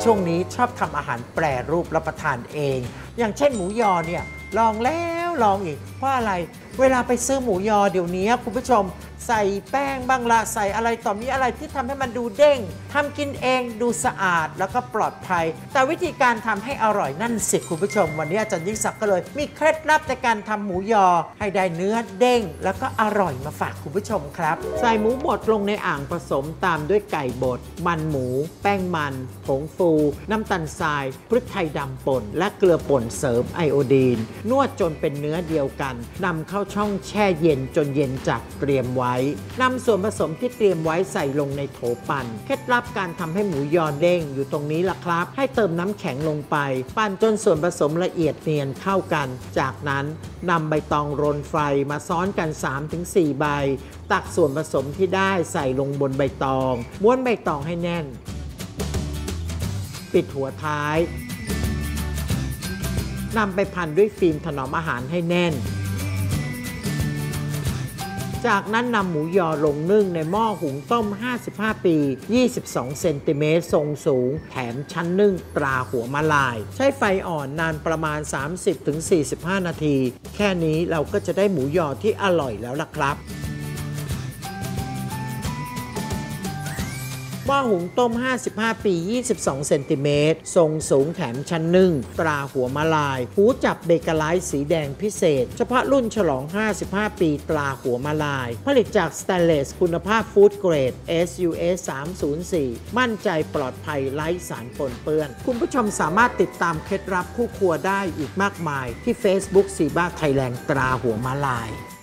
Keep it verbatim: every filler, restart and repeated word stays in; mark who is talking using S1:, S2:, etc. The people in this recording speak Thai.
S1: ช่วงนี้ชอบทำอาหารแปรรูปรับประทานเองอย่างเช่นหมูยอเนี่ยลองแล้วลองอีกเพราะอะไรเวลาไปซื้อหมูยอเดี๋ยวนี้คุณผู้ชมใส่แป้งบางละใส่อะไรต่อมีอะไรที่ทำให้มันดูเด้งทำกินเองดูสะอาดแล้วก็ปลอดภัยแต่วิธีการทำให้อร่อยนั่นสิคุณผู้ชมวันนี้อาจารย์ยิ่งศักดิ์ก็เลยมีเคล็ดลับในการทำหมูยอให้ได้เนื้อเด้งแล้วก็อร่อยมาฝากคุณผู้ชมครับใส่หมูบดลงในอ่างผสมตามด้วยไก่บดมันหมูแป้งมันผงฟูน้ำตาลทรายพริกไทยดำป่นและเกลือป่นเสริมไอโอดีนนวดจนเป็นเนื้อเดียวกันนำเข้าช่องแช่เย็นจนเย็นจัดเตรียมไว้นำส่วนผสมที่เตรียมไว้ใส่ลงในโถปั่นเคล็ดลับการทำให้หมูยอเด้งอยู่ตรงนี้ล่ะครับให้เติมน้ำแข็งลงไปปั่นจนส่วนผสมละเอียดเนียนเข้ากันจากนั้นนำใบตองรนไฟมาซ้อนกัน สามถึงสี่ ใบตักส่วนผสมที่ได้ใส่ลงบนใบตองม้วนใบตองให้แน่นปิดหัวท้ายนำไปพันด้วยฟิล์มถนอมอาหารให้แน่นจากนั้นนำหมูยอลงนึ่งในหม้อหุงต้มห้าสิบห้าปี ยี่สิบสอง เซนติเมตรทรงสูงแถมชั้นนึ่งตราหัวมะลายใช้ไฟอ่อนนานประมาณ สามสิบถึงสี่สิบห้า นาทีแค่นี้เราก็จะได้หมูยอที่อร่อยแล้วล่ะครับหม้อหุงต้มห้าสิบห้าปี ยี่สิบสอง เซนติเมตรทรงสูงแถมชั้นนึ่งตราหัวมะลายหูจับเบเกอร์ไลท์สีแดงพิเศษเฉพาะรุ่นฉลองห้าสิบห้าปีตราหัวมะลายผลิตจากสแตนเลสคุณภาพฟู้ดเกรด เอส ยู เอส สามศูนย์สี่ มั่นใจปลอดภัยไร้สารปนเปื้อนคุณผู้ชมสามารถติดตามเคล็ดลับคู่ครัวได้อีกมากมายที่ Facebook ซีบ้าไทยแลนด์ตราหัวมะลาย